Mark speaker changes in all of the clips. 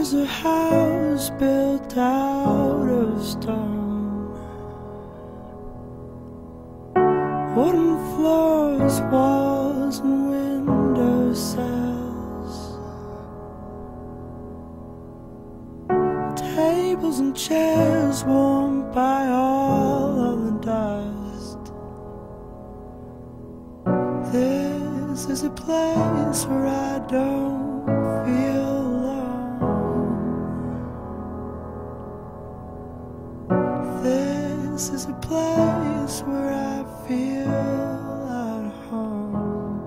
Speaker 1: is a house built out of stone, wooden floors, walls and window sills, tables and chairs warmed by all of the dust. This is a place where I don't feel alone. This is a place where I feel at home.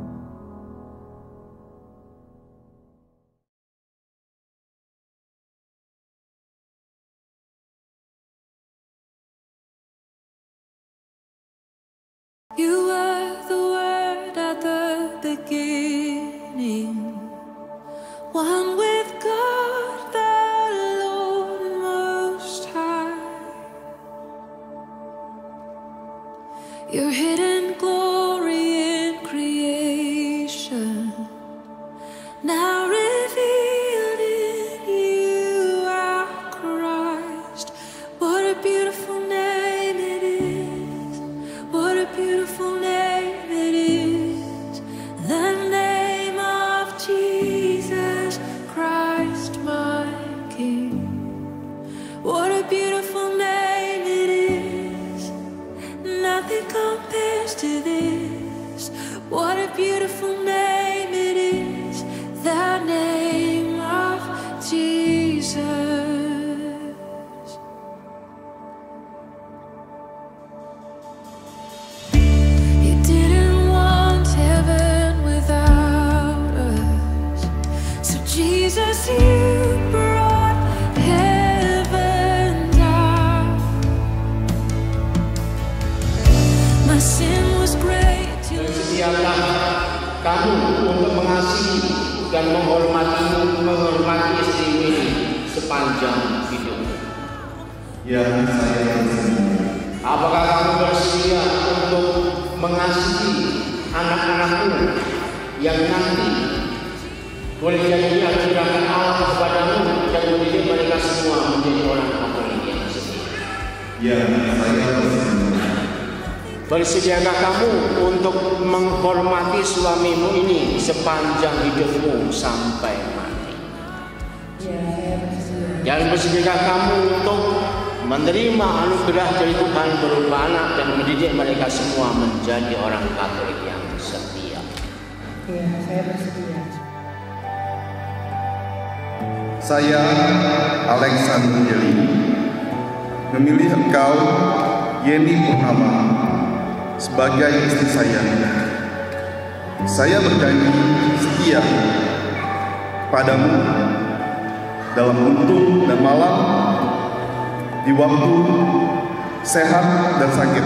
Speaker 2: You were the Word at the beginning, one with God the Lord Most High. Your hidden glory in creation, now revealed in you, our Christ. What a beautiful name it is. What a beautiful name it is. The name of Jesus Christ, my King. What a beautiful name it is. Nothing compares to this. What a beautiful name it is. The name of Jesus. You didn't want heaven without us, so Jesus, you brought heaven down. My sin was great.
Speaker 3: Setialah kamu untuk mengasihi dan menghormati istri ini sepanjang hidup.
Speaker 4: Ya, saya bersedia.
Speaker 3: Apakah kamu bersedia untuk mengasihi anak-anakmu yang nanti boleh jadi ajaran Allah kepadamu dan mendidik mereka semua menjadi orang Katolik yang setia?
Speaker 4: Ya, saya bersedia.
Speaker 3: Bersediakah kamu untuk menghormati suamimu ini sepanjang hidupmu sampai mati?
Speaker 5: Ya, saya bersedia.
Speaker 3: Dan bersediakah kamu untuk menerima anugerah dari Tuhan berupa anak dan mendidik mereka semua menjadi orang Katolik yang setia?
Speaker 5: Ya, saya bersedia.
Speaker 4: Saya, Alexander Jeli, memilih engkau, Yeni Purnama, sebagai istri saya. Saya berjanji setia padamu dalam untung dan malam, di waktu sehat dan sakit.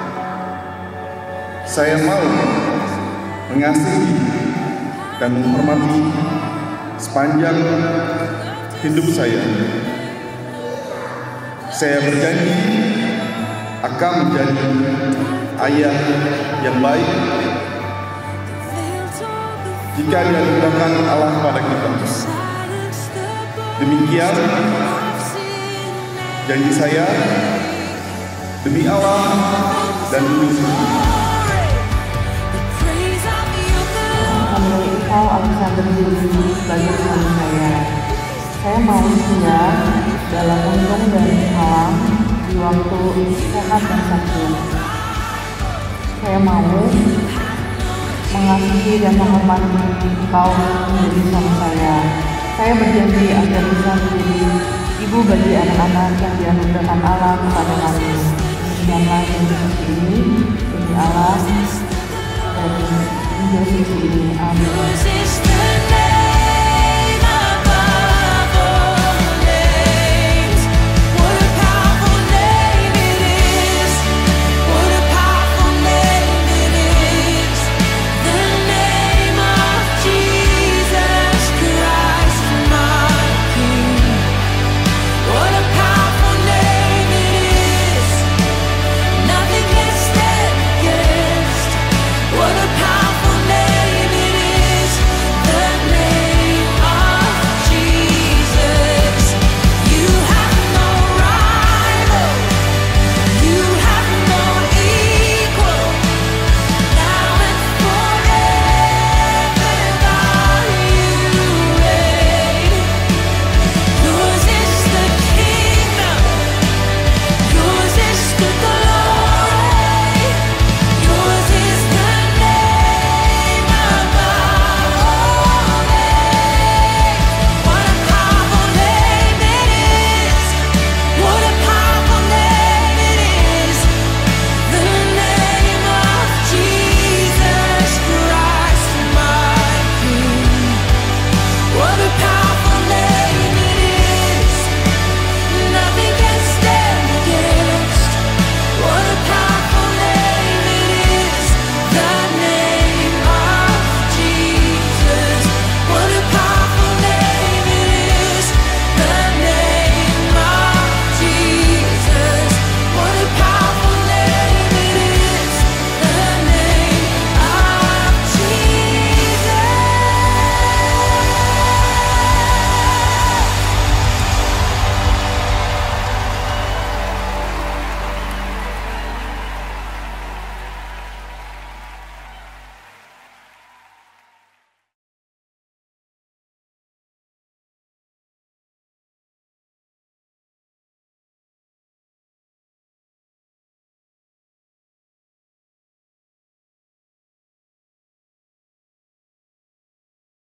Speaker 4: Saya mau mengasihi dan menghormati sepanjang hidup saya. Saya berjanji akan menjadi ayah yang baik jika dianugerahkan Allah pada kita. Demikian janji saya demi Allah dan demi
Speaker 5: Menurut engkau, Alexander Jeli, sebagai suami saya. Saya mau setia dalam untung dan malam, di waktu sehat dan sakit. Saya mau mengasihi dan menghormati engkau menjadi suami saya. Saya berjanji agar bisa menjadi ibu bagi anak-anak yang dianugerahkan Allah kepada kami. Demikianlah janji suci ini demi Allah dan menjadi suci ini. Amin.